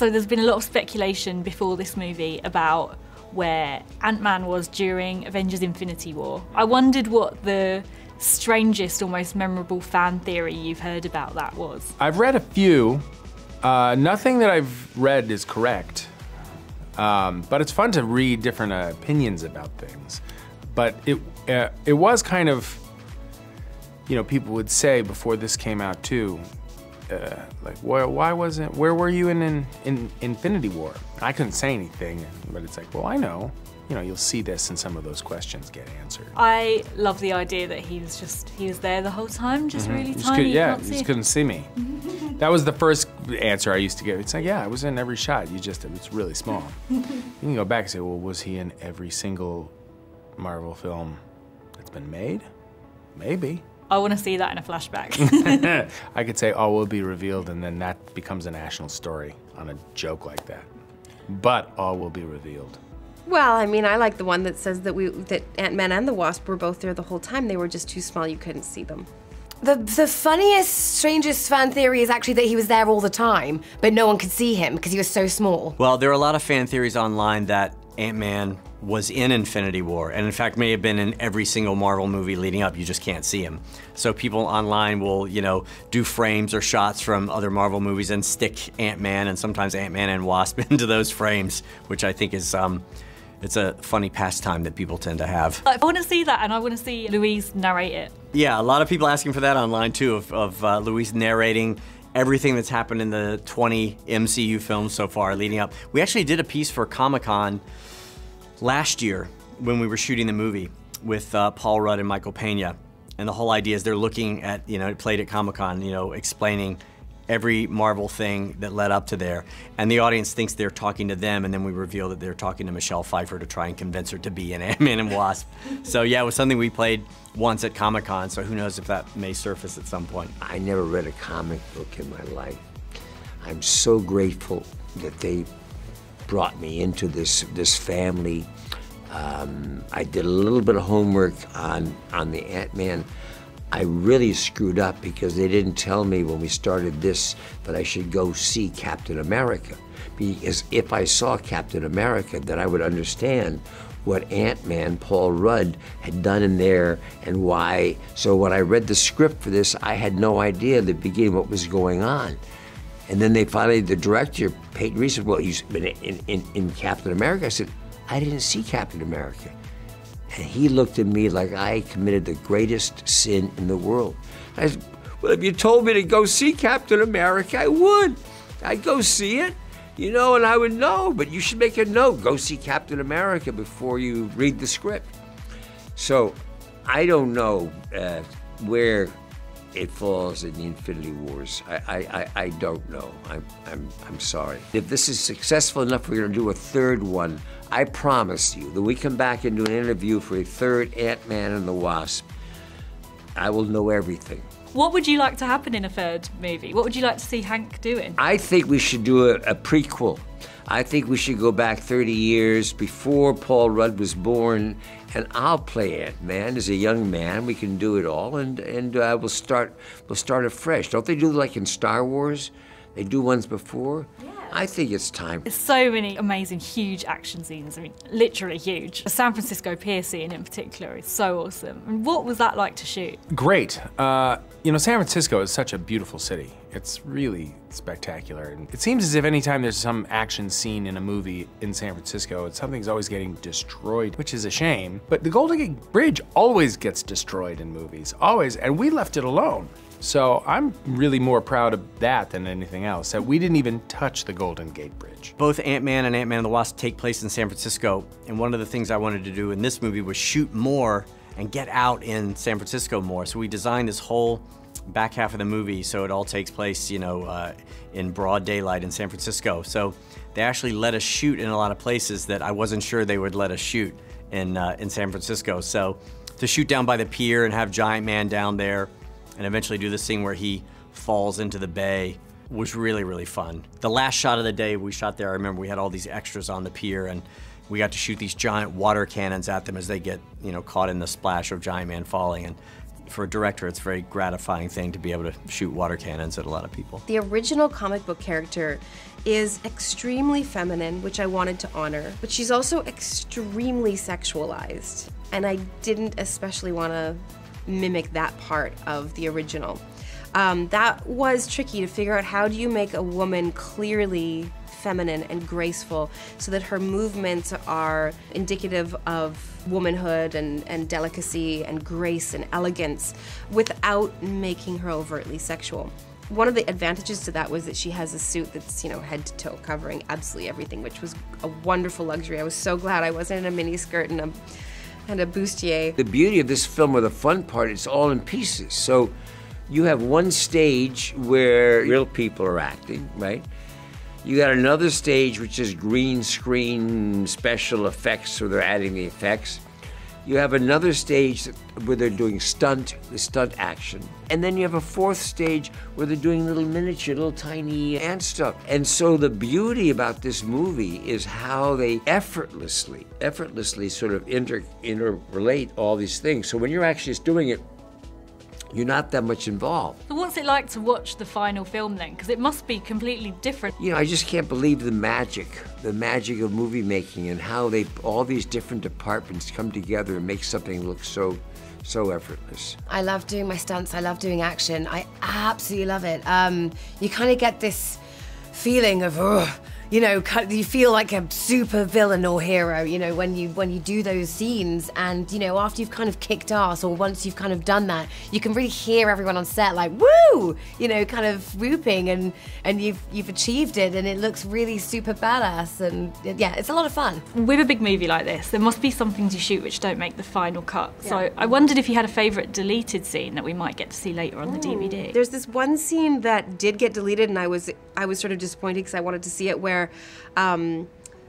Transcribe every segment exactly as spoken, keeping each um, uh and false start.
So there's been a lot of speculation before this movie about where Ant-Man was during Avengers Infinity War. I wondered what the strangest or most memorable fan theory you've heard about that was. I've read a few. Uh, nothing that I've read is correct. Um, but it's fun to read different uh, opinions about things. But it uh, it was kind of, you know, people would say before this came out too, uh, like, why, why wasn't, where were you in, in, in Infinity War? I couldn't say anything, but it's like, well, I know. You know, you'll see this and some of those questions get answered. I love the idea that he was just, he was there the whole time, just mm-hmm. really just tiny. could, yeah, you you just couldn't see me. That was the first answer I used to give. It's like, yeah, I was in every shot. You just, it's really small. You can go back and say, well, was he in every single Marvel film that's been made? Maybe. I want to see that in a flashback. I could say all will be revealed, and then that becomes a national story on a joke like that. But all will be revealed. Well, I mean, I like the one that says that we that Ant-Man and the Wasp were both there the whole time. They were just too small, you couldn't see them. The, the funniest, strangest fan theory is actually that he was there all the time, but no one could see him because he was so small. Well, there are a lot of fan theories online that Ant-Man was in Infinity War, and in fact may have been in every single Marvel movie leading up. You just can't see him. So people online will, you know, do frames or shots from other Marvel movies and stick Ant-Man and sometimes Ant-Man and Wasp into those frames, which I think is, um, it's a funny pastime that people tend to have. I want to see that, and I want to see Louise narrate it. Yeah, a lot of people asking for that online too, of, of uh, Louise narrating everything that's happened in the twenty M C U films so far leading up. We actually did a piece for Comic-Con last year when we were shooting the movie with uh, Paul Rudd and Michael Pena. And the whole idea is they're looking at, you know, it played at Comic-Con, you know, explaining every Marvel thing that led up to there. And the audience thinks they're talking to them, and then we reveal that they're talking to Michelle Pfeiffer to try and convince her to be in Ant-Man and Wasp. So yeah, it was something we played once at Comic-Con, so who knows if that may surface at some point. I never read a comic book in my life. I'm so grateful that they brought me into this, this family. Um, I did a little bit of homework on, on the Ant-Man. I really screwed up because they didn't tell me when we started this that I should go see Captain America. Because if I saw Captain America, then I would understand what Ant-Man, Paul Rudd, had done in there and why. So when I read the script for this, I had no idea at the beginning what was going on. And then they finally, the director, Peyton Reed, said, well, he's been in, in, in Captain America. I said, I didn't see Captain America. And he looked at me like I committed the greatest sin in the world. I said, well, if you told me to go see Captain America, I would. I'd go see it, you know, and I would know, but you should make a note. Go see Captain America before you read the script. So I don't know uh, where it falls in the Infinity Wars. I, I, I, I don't know. I'm, I'm, I'm sorry. If this is successful enough, we're gonna do a third one. I promise you that we come back and do an interview for a third Ant-Man and the Wasp, I will know everything. What would you like to happen in a third movie? What would you like to see Hank doing? I think we should do a, a prequel. I think we should go back thirty years before Paul Rudd was born, and I'll play Ant-Man as a young man. We can do it all, and and uh, we'll start we'll start afresh. Don't they do like in Star Wars? They do ones before. Yeah. I think it's time. There's so many amazing, huge action scenes. I mean, literally huge. The San Francisco Pier scene in particular is so awesome. And what was that like to shoot? Great. Uh, you know, San Francisco is such a beautiful city. It's really spectacular. And it seems as if anytime there's some action scene in a movie in San Francisco, something's always getting destroyed, which is a shame. But the Golden Gate Bridge always gets destroyed in movies, always, and we left it alone. So I'm really more proud of that than anything else, that we didn't even touch the Golden Gate Bridge. Both Ant-Man and Ant-Man and the Wasp take place in San Francisco, and one of the things I wanted to do in this movie was shoot more and get out in San Francisco more. So we designed this whole back half of the movie so it all takes place, you know, uh, in broad daylight in San Francisco. So they actually let us shoot in a lot of places that I wasn't sure they would let us shoot in, uh, in San Francisco. So to shoot down by the pier and have Giant Man down there, and eventually do this scene where he falls into the bay was really, really fun. The last shot of the day we shot there, I remember we had all these extras on the pier, and we got to shoot these giant water cannons at them as they get, you know, caught in the splash of Giant Man falling. And for a director, it's a very gratifying thing to be able to shoot water cannons at a lot of people. The original comic book character is extremely feminine, which I wanted to honor, but she's also extremely sexualized, and I didn't especially want to mimic that part of the original. Um, that was tricky to figure out. How do you make a woman clearly feminine and graceful so that her movements are indicative of womanhood and, and delicacy and grace and elegance without making her overtly sexual? One of the advantages to that was that she has a suit that's, you know, head to toe covering absolutely everything, which was a wonderful luxury. I was so glad I wasn't in a mini skirt and a, and a bustier. The beauty of this film, or the fun part, it's all in pieces. So you have one stage where real people are acting, right? You got another stage which is green screen special effects, so they're adding the effects. You have another stage where they're doing stunt, the stunt action. And then you have a fourth stage where they're doing little miniature, little tiny ant stuff. And so the beauty about this movie is how they effortlessly, effortlessly sort of inter, interrelate all these things. So when you're actually just doing it, you're not that much involved. So what's it like to watch the final film then? Because it must be completely different. You know, I just can't believe the magic, the magic of movie making and how they, all these different departments come together and make something look so, so effortless. I love doing my stunts, I love doing action. I absolutely love it. Um, you kind of get this feeling of, ugh, you know, you feel like a super villain or hero, you know, when you when you do those scenes. And, you know, after you've kind of kicked ass, or once you've kind of done that, you can really hear everyone on set like, woo, you know, kind of whooping, and, and you've, you've achieved it, and it looks really super badass. And yeah, it's a lot of fun. With a big movie like this, there must be some things you shoot which don't make the final cut. Yeah. So I wondered if you had a favourite deleted scene that we might get to see later on the D V D. There's this one scene that did get deleted, and I was I was sort of disappointed because I wanted to see it, where um,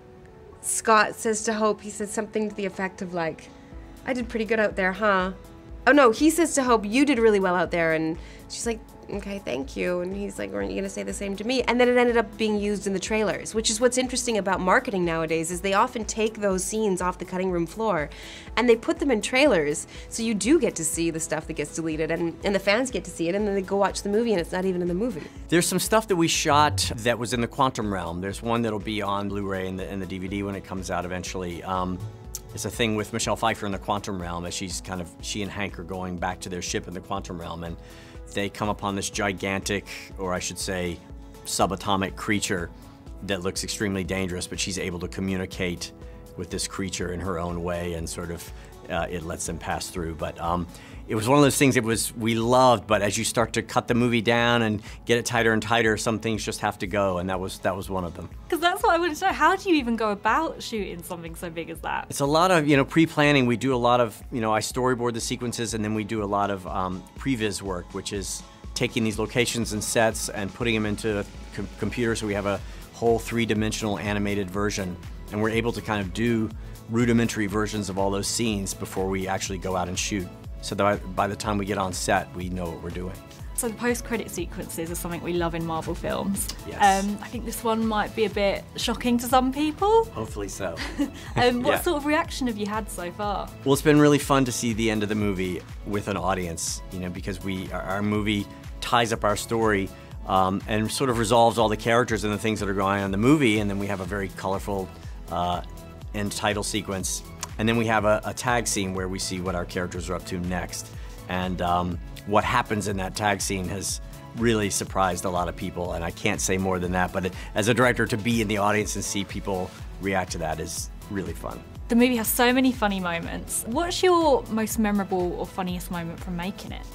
Scott says to Hope, he says something to the effect of like, I did pretty good out there, huh? Oh no, he says to Hope, you did really well out there, and she's like, okay, thank you. And he's like, weren't you gonna say the same to me? And then it ended up being used in the trailers, which is what's interesting about marketing nowadays, is they often take those scenes off the cutting room floor and they put them in trailers, so you do get to see the stuff that gets deleted, and, and the fans get to see it, and then they go watch the movie and it's not even in the movie. There's some stuff that we shot that was in the quantum realm. There's one that'll be on Blu-ray and the, and the D V D when it comes out eventually. Um, It's a thing with Michelle Pfeiffer in the quantum realm, as she's kind of, she and Hank are going back to their ship in the quantum realm, and they come upon this gigantic, or I should say, subatomic creature that looks extremely dangerous, but she's able to communicate with this creature in her own way, and sort of uh, it lets them pass through. But um, it was one of those things it was we loved, but as you start to cut the movie down and get it tighter and tighter, some things just have to go, and that was that was one of them. Because that's what I wanted to know. How do you even go about shooting something so big as that? It's a lot of, you know, pre-planning. We do a lot of, you know, I storyboard the sequences, and then we do a lot of um, previs work, which is taking these locations and sets and putting them into a com computer, so we have a whole three-dimensional animated version, and we're able to kind of do rudimentary versions of all those scenes before we actually go out and shoot. So that by the time we get on set, we know what we're doing. So the post-credit sequences are something we love in Marvel films. Yes. Um, I think this one might be a bit shocking to some people. Hopefully so. um, what Yeah. sort of reaction have you had so far? Well, it's been really fun to see the end of the movie with an audience, you know, because we our, our movie ties up our story um, and sort of resolves all the characters and the things that are going on in the movie, and then we have a very colorful uh, end title sequence. And then we have a, a tag scene where we see what our characters are up to next. And um, what happens in that tag scene has really surprised a lot of people, and I can't say more than that, but it, as a director, to be in the audience and see people react to that is really fun. The movie has so many funny moments. What's your most memorable or funniest moment from making it?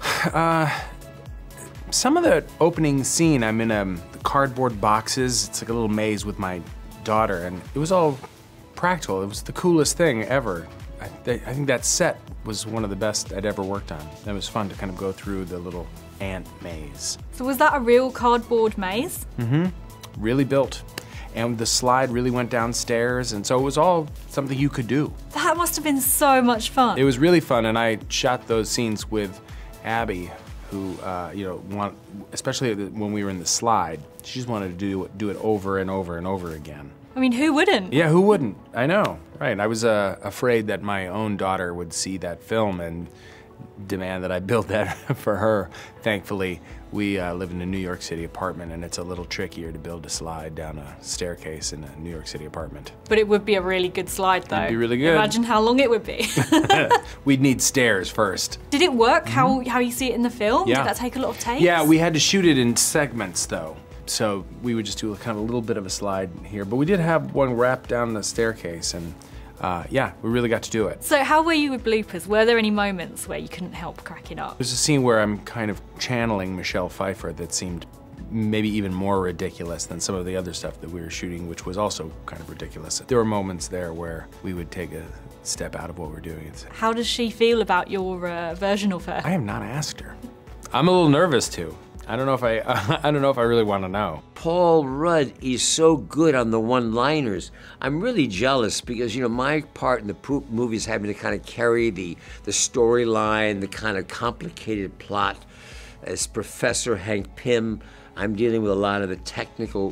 Uh, some of the opening scene, I'm in um, cardboard boxes. It's like a little maze with my daughter, and it was all practical. It was the coolest thing ever. I, I think that set was one of the best I'd ever worked on. It was fun to kind of go through the little ant maze. So was that a real cardboard maze? Mm-hmm. Really built. And the slide really went downstairs, and so it was all something you could do. That must have been so much fun. It was really fun, and I shot those scenes with Abby, who, uh, you know, want, especially when we were in the slide, she just wanted to do, do it over and over and over again. I mean, who wouldn't? Yeah, who wouldn't? I know, right. I was uh, afraid that my own daughter would see that film and demand that I build that for her. Thankfully, we uh, live in a New York City apartment, and it's a little trickier to build a slide down a staircase in a New York City apartment. But it would be a really good slide, though. It'd be really good. Imagine how long it would be. We'd need stairs first. Did it work how, how you see it in the film? Yeah. Did that take a lot of takes? Yeah, we had to shoot it in segments, though. So we would just do a kind of a little bit of a slide here. But we did have one wrap down the staircase, and uh, yeah, we really got to do it. So how were you with bloopers? Were there any moments where you couldn't help cracking up? There's a scene where I'm kind of channeling Michelle Pfeiffer that seemed maybe even more ridiculous than some of the other stuff that we were shooting, which was also kind of ridiculous. There were moments there where we would take a step out of what we're doing and say, how does she feel about your uh, version of her? I have not asked her. I'm a little nervous too. I don't know if I, I don't know if I really want to know. Paul Rudd is so good on the one-liners. I'm really jealous because, you know, my part in the poop movie is having to kind of carry the, the storyline, the kind of complicated plot. As Professor Hank Pym, I'm dealing with a lot of the technical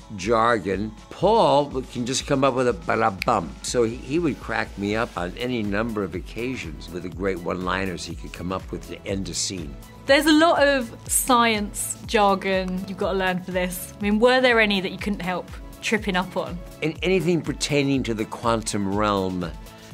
jargon. Paul can just come up with a ba-da-bum. So he, he would crack me up on any number of occasions with the great one-liners he could come up with to end a scene. There's a lot of science jargon you've got to learn for this. I mean, were there any that you couldn't help tripping up on? And anything pertaining to the quantum realm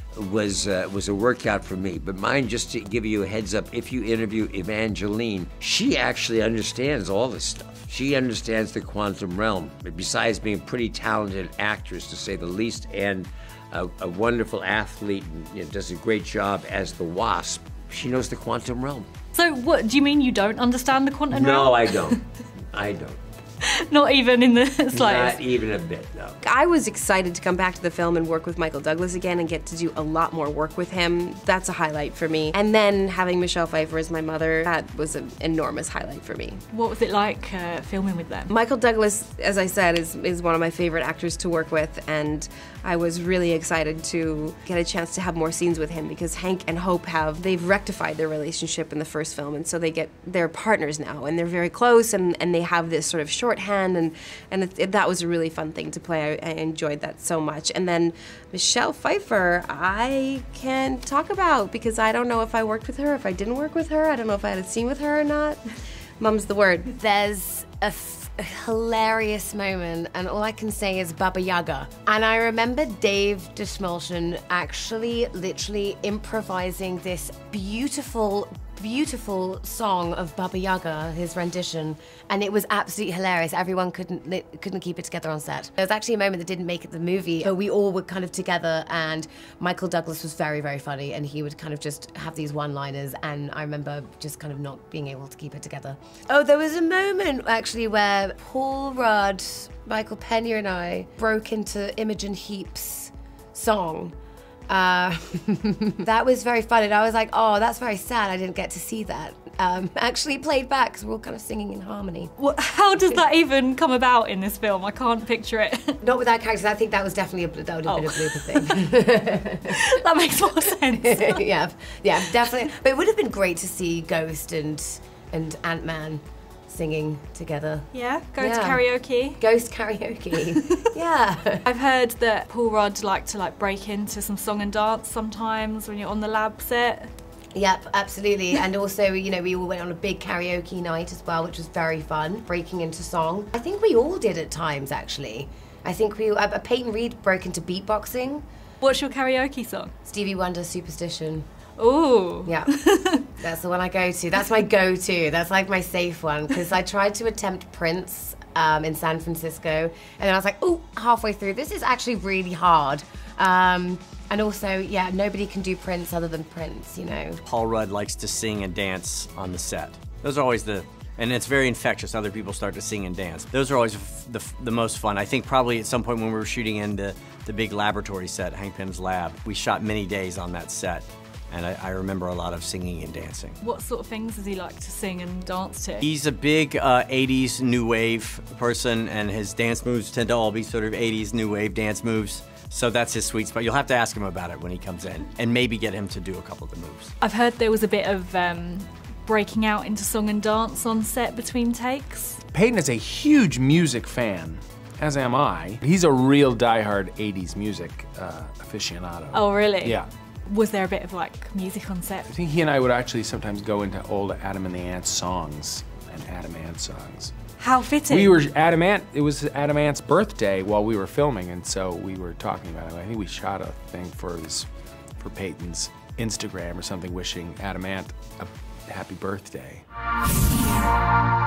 was uh, was a workout for me. But mine, just to give you a heads up, if you interview Evangeline, she actually understands all this stuff. She understands the quantum realm. But besides being a pretty talented actress, to say the least, and a, a wonderful athlete, and you know, does a great job as the Wasp, she knows the quantum realm. So what, do you mean you don't understand the quantum realm? No, I don't. I don't. Not even in the slightest? Not even a bit, no. I was excited to come back to the film and work with Michael Douglas again and get to do a lot more work with him. That's a highlight for me. And then having Michelle Pfeiffer as my mother, that was an enormous highlight for me. What was it like uh, filming with them? Michael Douglas, as I said, is, is one of my favorite actors to work with, and I was really excited to get a chance to have more scenes with him because Hank and Hope have, they've rectified their relationship in the first film, and so they get, they're partners now, and they're very close, and, and they have this sort of shorthand, and, and it, it, that was a really fun thing to play. I, I enjoyed that so much. And then Michelle Pfeiffer, I can't talk about because I don't know if I worked with her, if I didn't work with her, I don't know if I had a scene with her or not. Mum's the word. There's a, f a hilarious moment, and all I can say is Baba Yaga. And I remember Dave Dashmulshan actually literally improvising this beautiful, beautiful song of Baba Yaga, his rendition, and it was absolutely hilarious. Everyone couldn't li couldn't keep it together on set. There was actually a moment that didn't make it the movie, but we all were kind of together, and Michael Douglas was very, very funny, and he would kind of just have these one-liners, and I remember just kind of not being able to keep it together. Oh, there was a moment actually where Paul Rudd, Michael Pena, and I broke into Imogen Heap's song. Uh, that was very fun, and I was like, oh, that's very sad I didn't get to see that. Um, actually played back because we're all kind of singing in harmony. What, how does that even come about in this film? I can't picture it. Not with that character. I think that was definitely a, that would have oh. been a blooper thing. That makes more sense. yeah, yeah, definitely. But it would have been great to see Ghost and and Ant-Man singing together. Yeah, go yeah. to karaoke. Ghost karaoke. yeah. I've heard that Paul Rudd liked to like break into some song and dance sometimes when you're on the lab set. Yep, absolutely. And also, you know, we all went on a big karaoke night as well, which was very fun, breaking into song. I think we all did at times, actually. I think we, uh, Peyton Reed broke into beatboxing. What's your karaoke song? Stevie Wonder's Superstition. Ooh. Yeah, that's the one I go to. That's my go-to. That's like my safe one, because I tried to attempt Prince um, in San Francisco, and then I was like, oh, halfway through, this is actually really hard. Um, and also, yeah, nobody can do Prince other than Prince, you know. Paul Rudd likes to sing and dance on the set. Those are always the, and it's very infectious. Other people start to sing and dance. Those are always the, the most fun. I think probably at some point when we were shooting in the, the big laboratory set, Hank Pym's lab, we shot many days on that set. And I, I remember a lot of singing and dancing. What sort of things does he like to sing and dance to? He's a big uh, eighties new wave person, and his dance moves tend to all be sort of eighties new wave dance moves. So that's his sweet spot. You'll have to ask him about it when he comes in, and maybe get him to do a couple of the moves. I've heard there was a bit of um, breaking out into song and dance on set between takes. Peyton is a huge music fan, as am I. He's a real diehard eighties music uh, aficionado. Oh, really? Yeah. Was there a bit of like music on set? I think he and I would actually sometimes go into old Adam and the Ant songs and Adam Ant songs. How fitting. We were Adam Ant, it was Adam Ant's birthday while we were filming, and so we were talking about it. I think we shot a thing for his, for Peyton's Instagram or something, wishing Adam Ant a happy birthday.